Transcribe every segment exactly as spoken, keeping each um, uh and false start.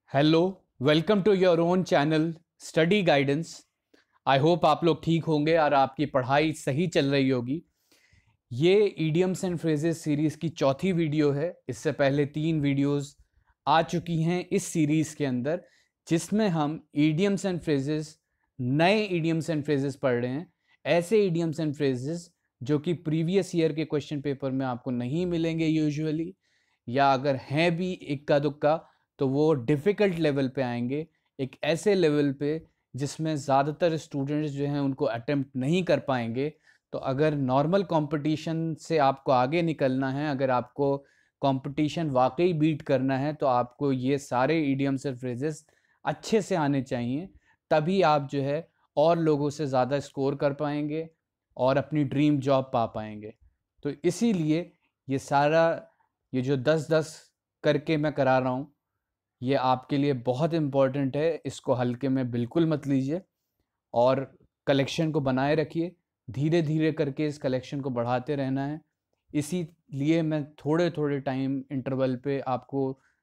Hello, welcome to your own channel study guidance. I hope आप लोग ठीक होंगे और आपकी पढ़ाई सही चल रही होगी। ये ईडियम्स एंड फ्रेजेस सीरीज़ की चौथी वीडियो है। इससे पहले तीन वीडियोस आ चुकी हैं इस सीरीज़ के अंदर, जिसमें हम ईडियम्स एंड फ्रेजेस, नए ईडियम्स एंड फ्रेजेस पढ़ रहे हैं। ऐसे ईडियम्स एंड फ्रेजेस जो कि प्रीवियस ईयर के क्वेश्चन पेपर में आपको नहीं मिलेंगे यूजुअली, या अगर हैं भी इक्का दुक्का तो वो डिफ़िकल्ट लेवल पे आएंगे, एक ऐसे लेवल पे जिसमें ज़्यादातर स्टूडेंट्स जो हैं उनको अटेम्प्ट नहीं कर पाएंगे। तो अगर नॉर्मल कंपटीशन से आपको आगे निकलना है, अगर आपको कंपटीशन वाकई बीट करना है, तो आपको ये सारे इडियम्स और फ्रेजेस अच्छे से आने चाहिए। तभी आप जो है और लोगों से ज़्यादा स्कोर कर पाएंगे और अपनी ड्रीम जॉब पा पाएंगे। तो इसीलिए ये सारा, ये जो दस दस करके मैं करा रहा हूँ, ये आपके लिए बहुत इम्पोर्टेंट है। इसको हल्के में बिल्कुल मत लीजिए और कलेक्शन को बनाए रखिए। धीरे धीरे करके इस कलेक्शन को बढ़ाते रहना है। इसीलिए मैं थोड़े थोड़े टाइम इंटरवल पे आपको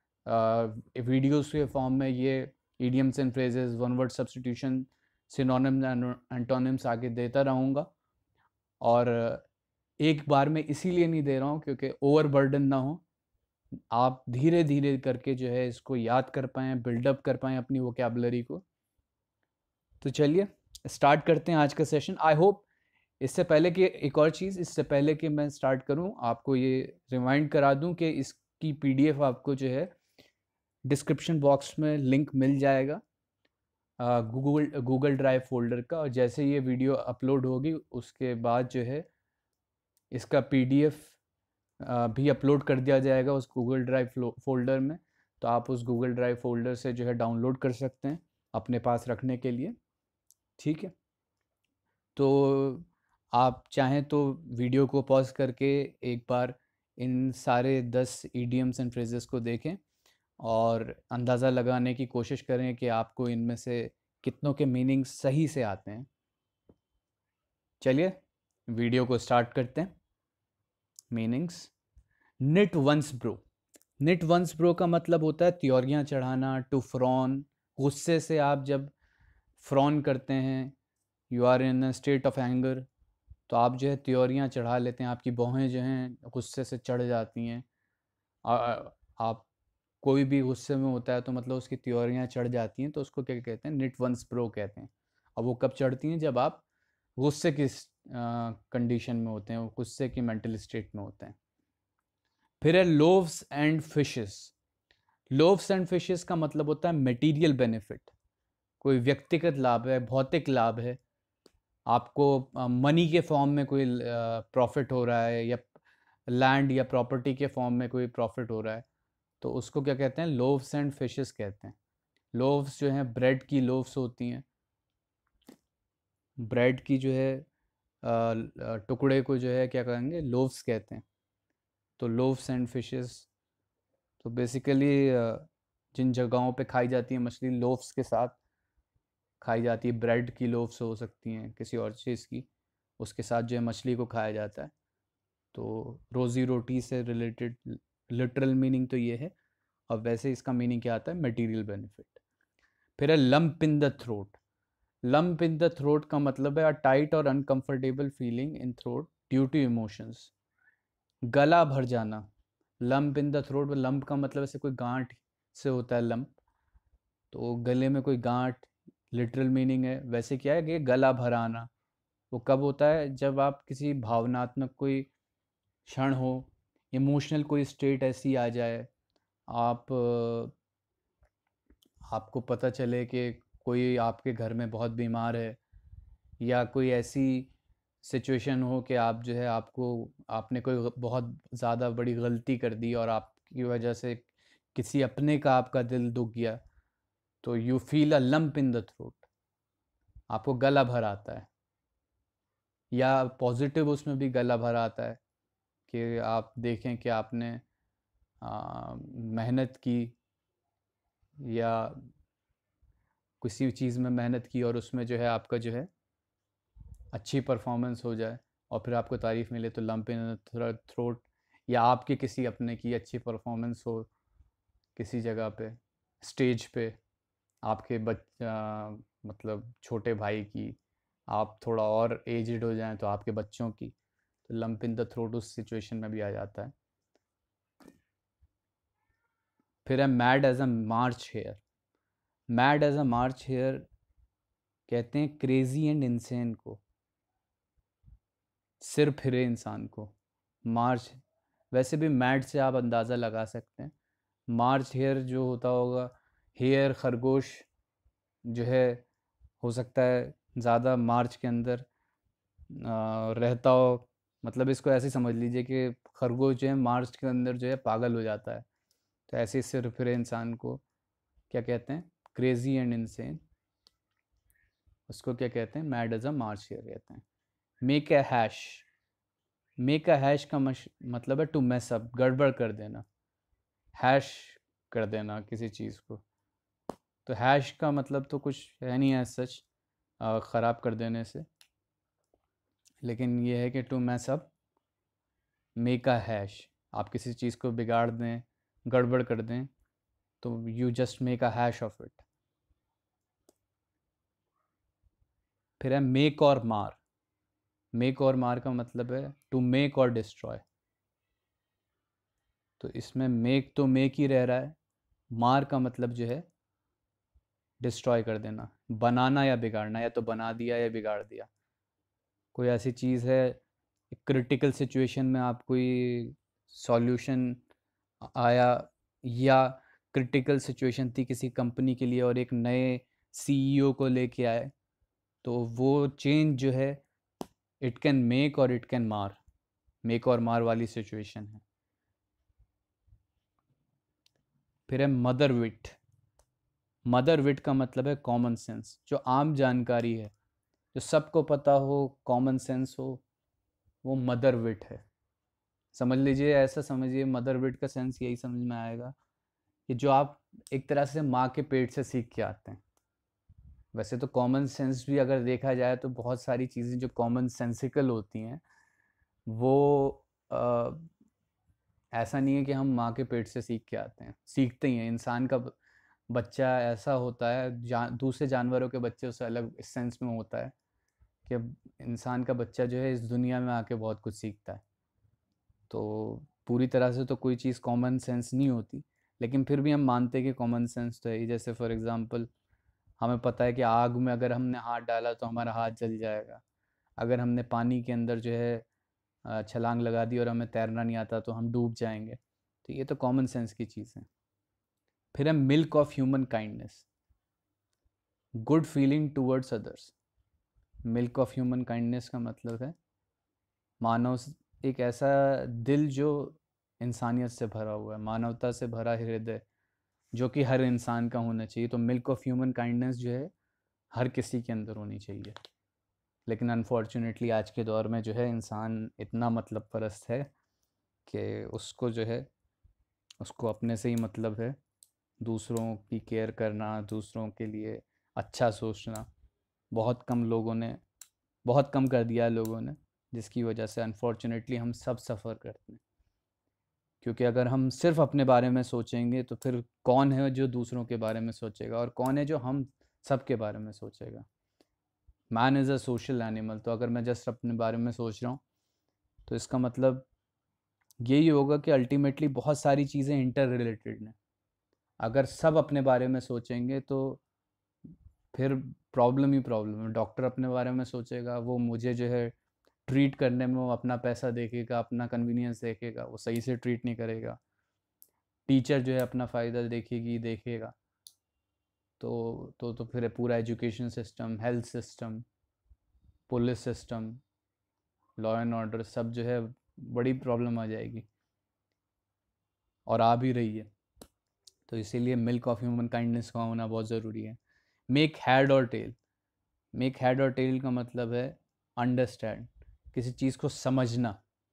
वीडियोस के फॉर्म में ये idioms and phrases, one word substitution, synonyms and antonyms आगे देता रहूँगा। और एक बार में इसीलिए नहीं दे रहा हूँ क्योंकि ओवरबर्डन ना हो, आप धीरे धीरे करके जो है इसको याद कर पाएँ, बिल्डअप कर पाएँ अपनी वोकैबुलरी को। तो चलिए स्टार्ट करते हैं आज का सेशन। आई होप, इससे पहले कि एक और चीज़, इससे पहले कि मैं स्टार्ट करूं, आपको ये रिमाइंड करा दूं कि इसकी पीडीएफ आपको जो है डिस्क्रिप्शन बॉक्स में लिंक मिल जाएगा गूगल गूगल ड्राइव फोल्डर का। और जैसे ये वीडियो अपलोड होगी उसके बाद जो है इसका पीडीएफ भी अपलोड कर दिया जाएगा उस गूगल ड्राइव फोल्डर में। तो आप उस गूगल ड्राइव फोल्डर से जो है डाउनलोड कर सकते हैं अपने पास रखने के लिए। ठीक है, तो आप चाहें तो वीडियो को पॉज करके एक बार इन सारे दस ईडियम्स एंड फ्रेजेस को देखें और अंदाज़ा लगाने की कोशिश करें कि आपको इनमें से कितनों के मीनिंग सही से आते हैं। चलिए वीडियो को स्टार्ट करते हैं। Meanings. Knit one's brow. Knit one's brow का मतलब होता है त्योरियां चढ़ाना, टू फ्रॉन। गुस्से से आप जब फ्रॉन करते हैं, you are in a state of anger, तो आप जो है त्योरियां चढ़ा लेते हैं, आपकी भौहें जो हैं गुस्से से चढ़ जाती हैं। आ- आप कोई भी गुस्से में होता है तो मतलब उसकी त्योरियां चढ़ जाती हैं, तो उसको क्या कहते हैं? निट वंस ब्रो कहते हैं। अब वो कब चढ़ती हैं? जब आप गुस्से की कंडीशन में होते हैं, गुस्से की मेंटल स्टेट में होते हैं। फिर है loaves and fishes. Loaves and fishes का मतलब होता है मटेरियल बेनिफिट। कोई व्यक्तिगत लाभ है, भौतिक लाभ है, आपको मनी के फॉर्म में कोई प्रॉफिट हो रहा है, या लैंड या प्रॉपर्टी के फॉर्म में कोई प्रॉफिट हो रहा है, तो उसको क्या कहते हैं? लोव्स एंड फिशेस कहते हैं। लोव्स जो हैं ब्रेड की लोव्स होती हैं, ब्रेड की जो है अ, टुकड़े को जो है क्या कहेंगे? लोव्स कहते हैं। तो लोव्स एंड फिशेस, तो बेसिकली जिन जगहों पे खाई जाती है मछली, लोव्स के साथ खाई जाती है। ब्रेड की लोव्स हो सकती हैं किसी और चीज़ की, उसके साथ जो है मछली को खाया जाता है। तो रोज़ी रोटी से रिलेटेड लिटरल मीनिंग तो ये है, और वैसे इसका मीनिंग क्या आता है? Material benefit. फिर है lump in the throat. Lump in the throat का मतलब है अ टाइट और uncomfortable feeling in throat due to emotions. गला भर जाना। Lump in the throat, lump का मतलब ऐसे कोई गांठ से होता है लम्प, तो गले में कोई गांठ लिटरल मीनिंग है। वैसे क्या है कि गला भर आना वो कब होता है? जब आप किसी भावनात्मक कोई क्षण हो, इमोशनल कोई स्टेट ऐसी आ जाए, आप आपको पता चले कि कोई आपके घर में बहुत बीमार है, या कोई ऐसी सिचुएशन हो कि आप जो है, आपको आपने कोई ग- बहुत ज़्यादा बड़ी गलती कर दी और आपकी वजह से किसी अपने का आपका दिल दुख गया, तो you feel a lump in the throat, आपको गला भर आता है। या पॉजिटिव उसमें भी गला भर आता है कि आप देखें कि आपने आ, मेहनत की, या किसी चीज़ में मेहनत की और उसमें जो है आपका जो है अच्छी परफॉर्मेंस हो जाए, और फिर आपको तारीफ़ मिले, तो लंप इन थ्रोट। या आपके किसी अपने की अच्छी परफॉर्मेंस हो किसी जगह पे, स्टेज पे आपके बच्चा, मतलब छोटे भाई की, आप थोड़ा और एजड हो जाएं तो आपके बच्चों की, तो लंप इन द थ्रोट उस सिचुएशन में भी आ जाता है। फिर है mad as a March hare. Mad as a March hare कहते हैं क्रेजी एंड इंसेन को, सिर फिरे इंसान को। मार्च, वैसे भी मैड से आप अंदाज़ा लगा सकते हैं। मार्च हेयर जो होता होगा, हेयर खरगोश जो है, हो सकता है ज़्यादा मार्च के अंदर आ, रहता हो। मतलब इसको ऐसे समझ लीजिए कि खरगोश जो है मार्च के अंदर जो है पागल हो जाता है। तो ऐसे सिर फिरे इंसान को क्या कहते हैं? Crazy and insane. उसको क्या कहते हैं? Mad as a March hare कहते हैं। Make a hash. Make a hash का मश, मतलब है टू मैस अप, गड़बड़ कर देना, हैश कर देना किसी चीज़ को। तो हैश का मतलब तो कुछ है नहीं है सच, ख़राब कर देने से, लेकिन ये है कि to mess up, make a hash, आप किसी चीज़ को बिगाड़ दें, गड़बड़ कर दें, तो you just make a hash of it. फिर है मेक और मार। मेक और मार का मतलब है टू मेक और डिस्ट्रॉय। तो इसमें मेक तो मेक ही रह रहा है, मार का मतलब जो है डिस्ट्रॉय कर देना, बनाना या बिगाड़ना, या तो बना दिया या बिगाड़ दिया। कोई ऐसी चीज़ है, क्रिटिकल सिचुएशन में आप कोई सॉल्यूशन आया, या क्रिटिकल सिचुएशन थी किसी कंपनी के लिए और एक नए सीईओ को लेके आए, तो वो चेंज जो है it can make or it can mar, make or mar वाली सिचुएशन है। फिर है मदर विट। मदर विट का मतलब है कॉमन सेंस, जो आम जानकारी है, जो सबको पता हो, कॉमन सेंस हो, वो मदर विट है। समझ लीजिए, ऐसा समझिए, मदर विट का सेंस यही समझ में आएगा कि जो आप एक तरह से माँ के पेट से सीख के आते हैं। वैसे तो कॉमन सेंस भी अगर देखा जाए तो बहुत सारी चीज़ें जो कॉमन सेंसिकल होती हैं वो अ, ऐसा नहीं है कि हम माँ के पेट से सीख के आते हैं, सीखते ही हैं। इंसान का ब- बच्चा ऐसा होता है, जा, दूसरे जानवरों के बच्चे से अलग इस सेंस में होता है कि इंसान का बच्चा जो है इस दुनिया में आके बहुत कुछ सीखता है। तो पूरी तरह से तो कोई चीज़ कॉमन सेंस नहीं होती, लेकिन फिर भी हम मानते हैं कि कॉमन सेंस तो है ही। जैसे फॉर एग्जांपल, हमें पता है कि आग में अगर हमने हाथ डाला तो हमारा हाथ जल जाएगा। अगर हमने पानी के अंदर जो है अ, छलांग लगा दी और हमें तैरना नहीं आता तो हम डूब जाएंगे। तो ये तो कॉमन सेंस की चीज़ है। फिर है milk of human kindness, good feeling towards others. Milk of human kindness का मतलब है मानव, एक ऐसा दिल जो इंसानियत से भरा हुआ है, मानवता से भरा हृदय, जो कि हर इंसान का होना चाहिए। तो मिल्क ऑफ ह्यूमन काइंडनेस जो है हर किसी के अंदर होनी चाहिए। लेकिन अनफॉर्चुनेटली आज के दौर में जो है इंसान इतना मतलब परस्त है कि उसको जो है, उसको अपने से ही मतलब है। दूसरों की केयर करना, दूसरों के लिए अच्छा सोचना बहुत कम लोगों ने, बहुत कम कर दिया है लोगों ने, जिसकी वजह से अनफॉर्चुनेटली हम सब सफ़र करते हैं। क्योंकि अगर हम सिर्फ अपने बारे में सोचेंगे तो फिर कौन है जो दूसरों के बारे में सोचेगा, और कौन है जो हम सब के बारे में सोचेगा? Man is a social animal. तो अगर मैं जस्ट अपने बारे में सोच रहा हूँ तो इसका मतलब यही होगा कि अल्टीमेटली बहुत सारी चीज़ें इंटर रिलेटेड हैं। अगर सब अपने बारे में सोचेंगे तो फिर प्रॉब्लम ही प्रॉब्लम है। डॉक्टर अपने बारे में सोचेगा, वो मुझे जो है ट्रीट करने में वो अपना पैसा देखेगा, अपना कन्वीनियंस देखेगा, वो सही से ट्रीट नहीं करेगा। टीचर जो है अपना फ़ायदा देखेगी देखेगा। तो तो तो फिर पूरा education system, health system, police system, law and order, सब जो है बड़ी प्रॉब्लम आ जाएगी, और आ भी रही है। तो इसीलिए मिल्क ऑफ ह्यूमन काइंडनेस का होना बहुत ज़रूरी है। Make head or tail. Make head or tail का मतलब है अंडरस्टैंड, किसी चीज़ को समझना।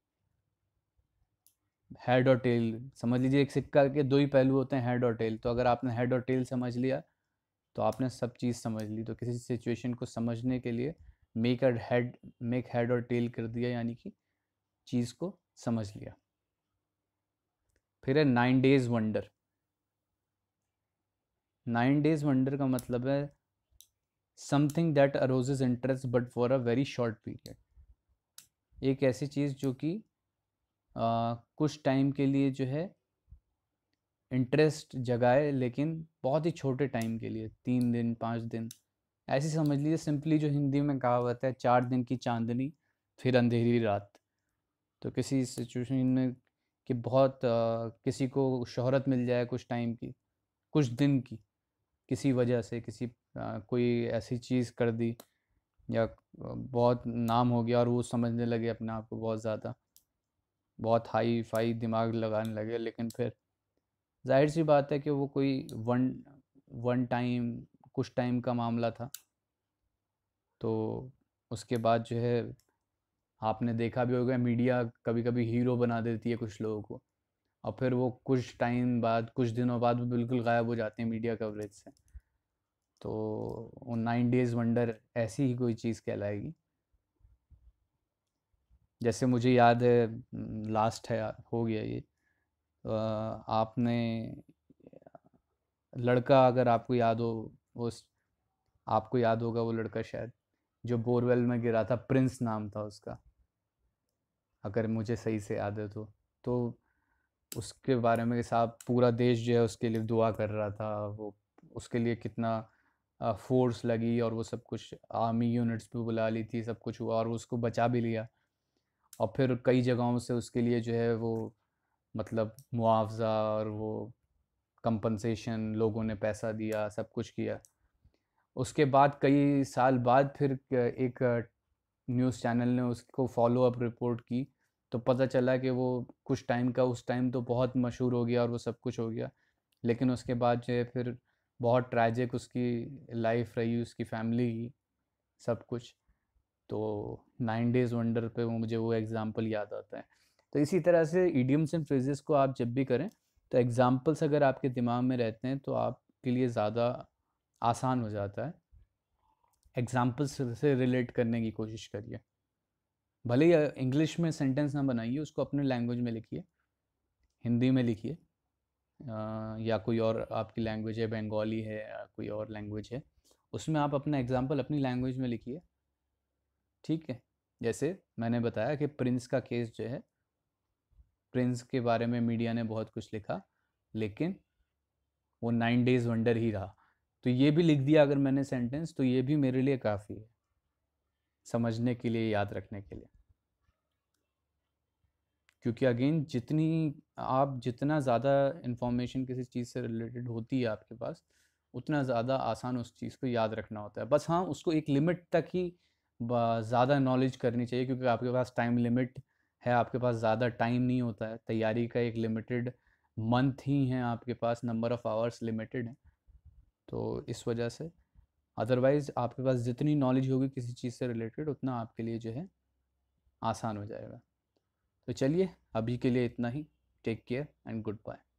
हेड और टेल समझ लीजिए, एक सिक्का के दो ही पहलू होते हैं, हेड और टेल। तो अगर आपने हेड और टेल समझ लिया तो आपने सब चीज़ समझ ली। तो किसी सिचुएशन को समझने के लिए make head make head or tail कर दिया, यानी कि चीज़ को समझ लिया। फिर है nine days wonder. Nine days wonder का मतलब है something that arouses interest but for a very short period. एक ऐसी चीज़ जो कि आ, कुछ टाइम के लिए जो है इंटरेस्ट जगाए, लेकिन बहुत ही छोटे टाइम के लिए, तीन दिन पाँच दिन, ऐसी समझ लीजिए। सिंपली जो हिंदी में कहावत है, चार दिन की चांदनी फिर अंधेरी रात। तो किसी सिचुएशन में कि बहुत आ, किसी को शोहरत मिल जाए कुछ टाइम की, कुछ दिन की, किसी वजह से किसी आ, कोई ऐसी चीज़ कर दी, या बहुत नाम हो गया और वो समझने लगे अपने आप को बहुत ज़्यादा, बहुत हाई फाई दिमाग लगाने लगे, लेकिन फिर जाहिर सी बात है कि वो कोई वन वन टाइम, कुछ टाइम का मामला था। तो उसके बाद जो है आपने देखा भी होगा, मीडिया कभी कभी हीरो बना देती है कुछ लोगों को, और फिर वो कुछ टाइम बाद, कुछ दिनों बाद वो बिल्कुल गायब हो जाते हैं मीडिया कवरेज से। तो वो नाइन डेज वंडर ऐसी ही कोई चीज़ कहलाएगी। जैसे मुझे याद है, लास्ट है, हो गया ये, अ, आपने, लड़का अगर आपको याद हो, वो आपको याद होगा वो लड़का शायद, जो बोरवेल में गिरा था, प्रिंस नाम था उसका, अगर मुझे सही से याद है तो तो उसके बारे में साहब पूरा देश जो है उसके लिए दुआ कर रहा था। वो उसके लिए कितना फोर्स लगी, और वो सब कुछ आर्मी यूनिट्स भी बुला ली थी, सब कुछ हुआ और वो उसको बचा भी लिया। और फिर कई जगहों से उसके लिए जो है वो, मतलब मुआवजा और वो कंपनसेशन, लोगों ने पैसा दिया, सब कुछ किया। उसके बाद कई साल बाद फिर एक न्यूज़ चैनल ने उसको फॉलो अप रिपोर्ट की, तो पता चला कि वो कुछ टाइम का, उस टाइम तो बहुत मशहूर हो गया और वो सब कुछ हो गया, लेकिन उसके बाद जो है फिर बहुत ट्रैजिक उसकी लाइफ रही, उसकी फैमिली की, सब कुछ। तो नाइन डेज़ वंडर पे वो मुझे वो एग्ज़ाम्पल याद आता है। तो इसी तरह से इडियम्स एंड फ्रेजेस को आप जब भी करें, तो एग्ज़ाम्पल्स अगर आपके दिमाग में रहते हैं तो आपके लिए ज़्यादा आसान हो जाता है। एग्ज़ाम्पल्स से रिलेट करने की कोशिश करिए, भले ही इंग्लिश में सेंटेंस ना बनाइए, उसको अपने लैंग्वेज में लिखिए, हिंदी में लिखिए, अ, या कोई और आपकी लैंग्वेज है, बंगाली है या कोई और लैंग्वेज है, उसमें आप अपना एग्ज़ाम्पल अपनी लैंग्वेज में लिखिए। ठीक है। जैसे मैंने बताया कि प्रिंस का केस जो है, प्रिंस के बारे में मीडिया ने बहुत कुछ लिखा, लेकिन वो नाइन डेज वंडर ही रहा। तो ये भी लिख दिया अगर मैंने सेंटेंस, तो ये भी मेरे लिए काफ़ी है समझने के लिए, याद रखने के लिए। क्योंकि अगेन, जितनी आप जितना ज़्यादा इन्फॉर्मेशन किसी चीज़ से रिलेटेड होती है आपके पास, उतना ज़्यादा आसान उस चीज़ को याद रखना होता है। बस हाँ, उसको एक लिमिट तक ही ज़्यादा नॉलेज करनी चाहिए, क्योंकि आपके पास टाइम लिमिट है, आपके पास ज़्यादा टाइम नहीं होता है, तैयारी का एक लिमिटेड मंथ ही है आपके पास, नंबर ऑफ़ आवर्स लिमिटेड है। तो इस वजह से, अदरवाइज़ आपके पास जितनी नॉलेज होगी किसी चीज़ से रिलेटेड, उतना आपके लिए जो है आसान हो जाएगा। तो चलिए, अभी के लिए इतना ही। Take care and good bye.